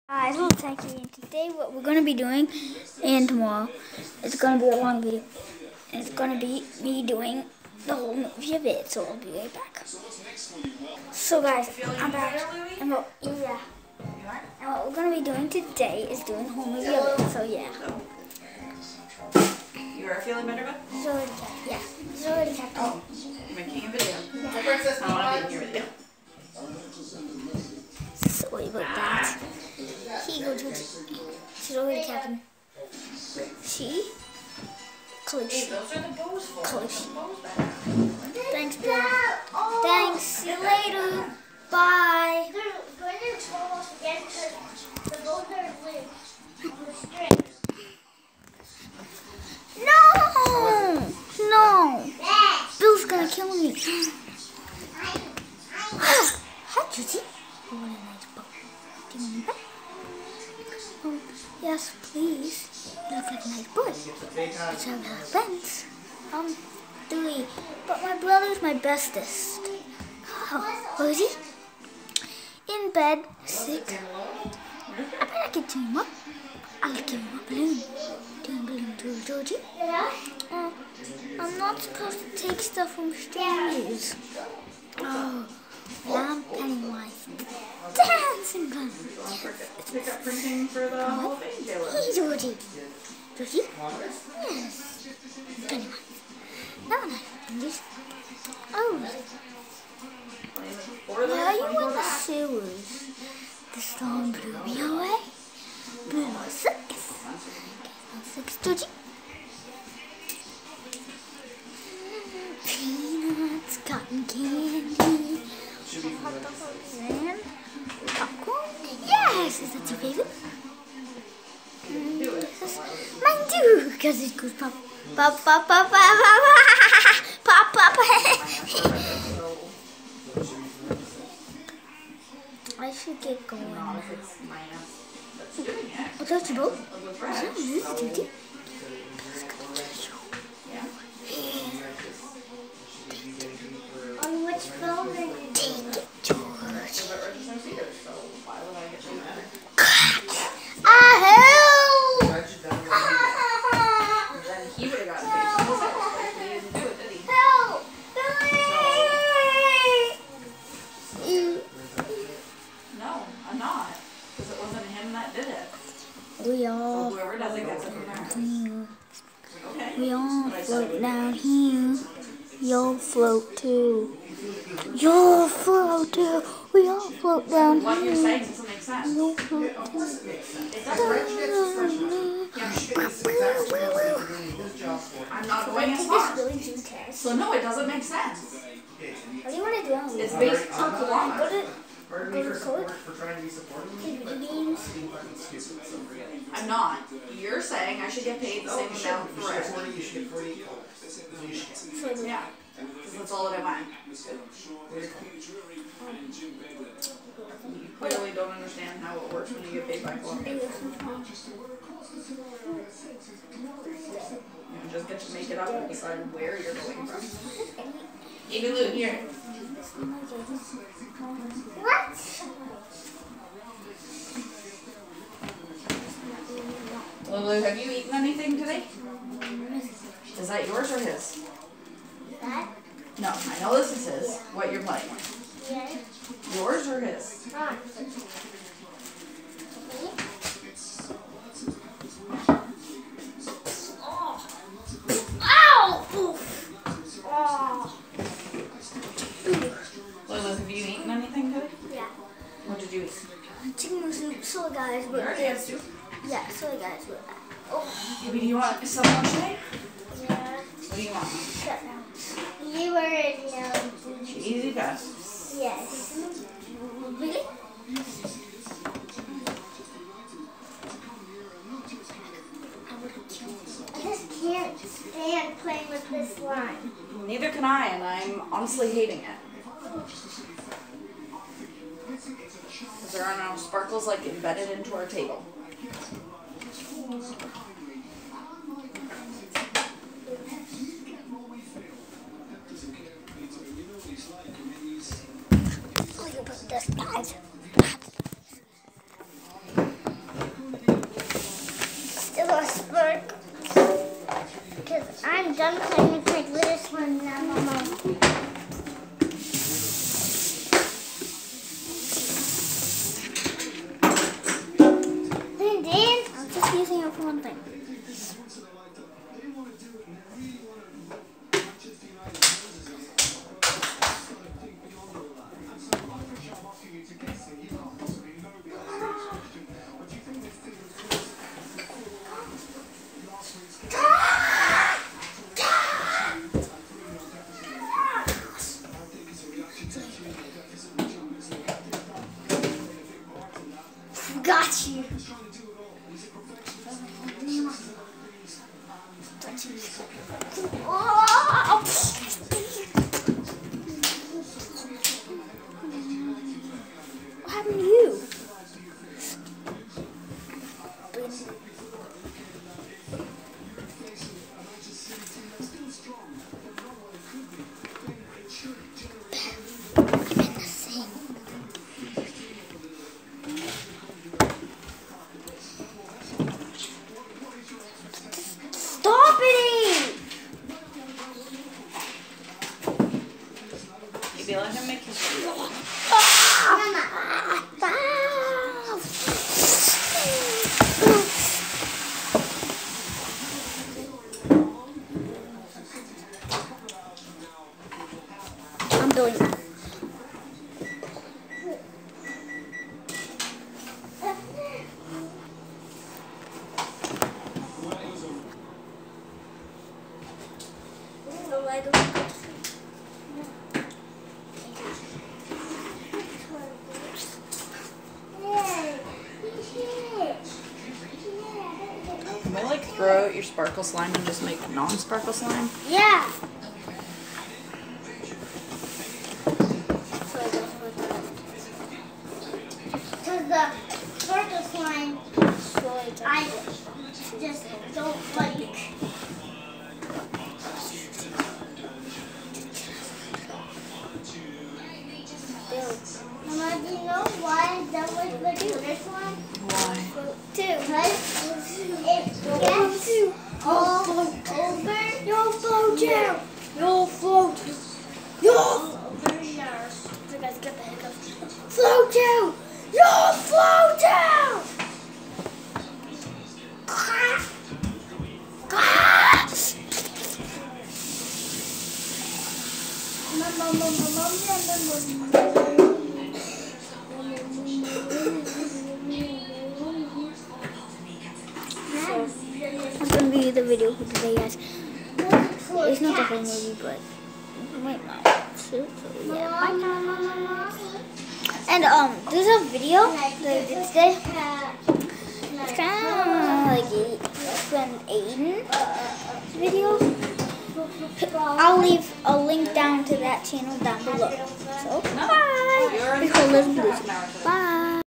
Hi, it's Techie, and today what we're going to be doing, and tomorrow, it's going to be a long video, and it's going to be me doing the whole movie of it, so I'll be right back. So guys, I'm back, and what we're going to be doing today is doing the whole movie of it, so yeah. You are feeling better, bud? Sorry, Captain. Oh, you're making a video. Yeah. Princess, I want to be in your video. Sorry about that. He goes to she's already Captain. She? Close. Close. Thanks, Bill. Thanks. See you later. Bye. No! No! Bill's gonna kill me. Hi, Judy. What a nice boat. Do you want that? Oh, yes, please. You look like a nice boy. Let's have our friends. 3. But my brother's my bestest. Oh, where is he? In bed, sick. I bet I could tune him up. I'll give him a balloon. Doing balloon to Georgie. Oh, I'm not supposed to take stuff from strangers. Oh, I'm Pennywise. Dancing gun. Printing for the whole thing, Taylor. Hey, Georgie. Georgie? Yes. Pennywise. Now I can this. Oh. Why are you in the sewers? The storm blew me away. Blew my circus. Six, Georgie. Peanuts, cotton candy. And popcorn? Yes! Is that your favorite? Mine too! Because it goes pop, pop, pop, pop, pop, pop, pop, pop. I should get going. Oh, that's your boat? Is that really duty? Bill's gonna kill you. On which phone are you? Take it, George. He would have gotten paid. He didn't do it, did he? Help! No, I'm not. Because it wasn't him that did it. We all So whoever does it gets it from there. here. Okay. We all float down here. You'll float too. You'll float too. We all float down What you're here. saying doesn't make sense. You'll float too. It I'm not going as far. So no, it doesn't make sense. What do you want to do on It's based on Go Kiwanis. to code. Beans. I'm not. You're saying I should get paid the same amount for it. Yeah. Because that's all that I want. You clearly don't understand how it works when you get paid by Columbia. You just get to make it up and decide where you're going from. Amy Lou, here. What? Lulu, have you eaten anything today? Is that yours or his? That? No, I know this is his. What you're playing with. Yeah. Yours or his? Lulu, have you eaten anything today? Yeah. What did you eat? Chicken soup, soy guys, You but already had soup. yeah, soy guys with that. Oh, Maybe do you want some lunch today? yeah. What do you want? Shut down. You already know. Cheesy fast. Yes. Really? I just can't stand playing with this slime. Neither can I, and I'm honestly hating it. Because there are no sparkles like embedded into our table. Look at this, guys. done playing with my glitter slime now, Mama. I'm just using it for one thing. Got you. Oh. What happened to you? Stop it! Maybe let him make his food. I'm doing that. Can we like throw out your sparkle slime and just make non-sparkle slime? Yeah. Because the sparkle slime, I just don't like. Mama, do you know why I don't like the glitter slime? Why? Because it gets all over. You'll float down. You'll float. You'll float. You guys get the hiccups. Float down. You'll float down. That's gonna be the video for today, guys. It's not the whole movie, but it might not. So yeah, bye now. And there's a video that I did today. It's kind of like an Aiden video. I'll leave a link down to that channel down below. So bye. Because let's do this. Bye.